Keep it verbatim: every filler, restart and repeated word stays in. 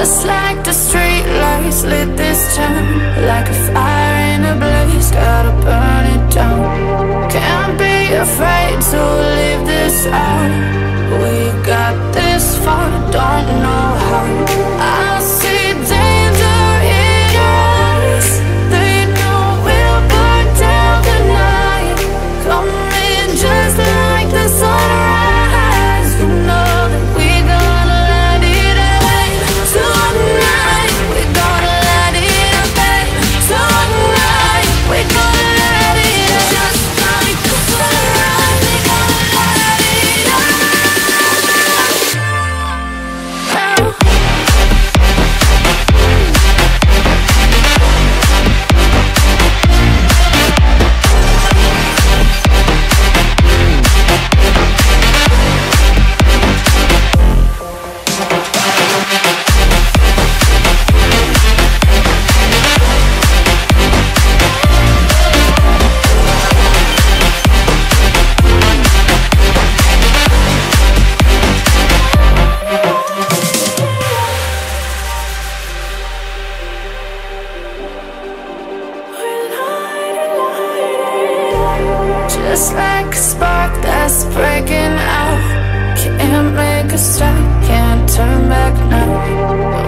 Just like the street lights lit this town, like a fire in a blaze, gotta burn it down. Can't be afraid to leave this out. We got this far, don't know how. I see danger in us. They know we'll burn down the night. Coming just like the sunrise. You know that we're gonna let it rain. Tonight we're gonna let it rain. Tonight we're gonna let it rain. Just like the sunrise, we're gonna let it rain. Just like a spark that's breaking out. Can't make a stop, can't turn back now.